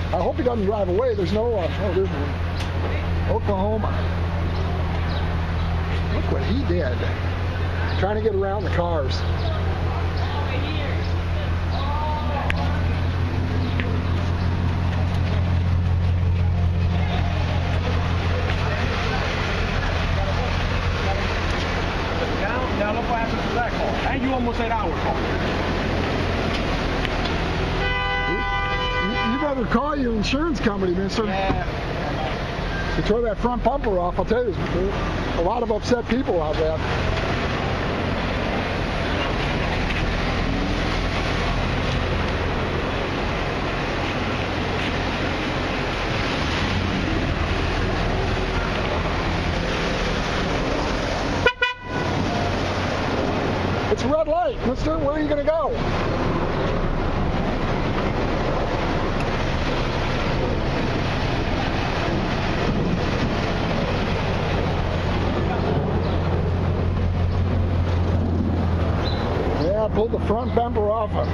I hope he doesn't drive away. There's no, oh, there's one. Oklahoma. Look what he did. Trying to get around the cars. Now look what happened to that car. And you almost ate our car. You better call your insurance company, mister. Yeah. To throw that front bumper off, I'll tell you, there's a lot of upset people out there. It's a red light, mister. Where are you going to go? Yeah, pull the front bumper off him.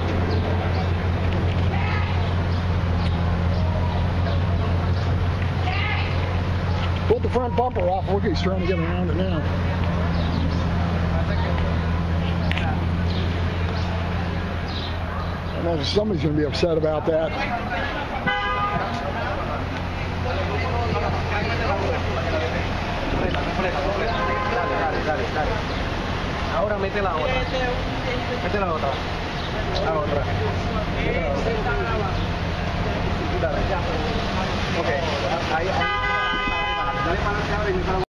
Pull the front bumper off. Look, he's trying to get around it now. Somebody's going to be upset about that. Ahora mete la otra. Mete la otra. La otra. Ok. Ahí. Dale para acá y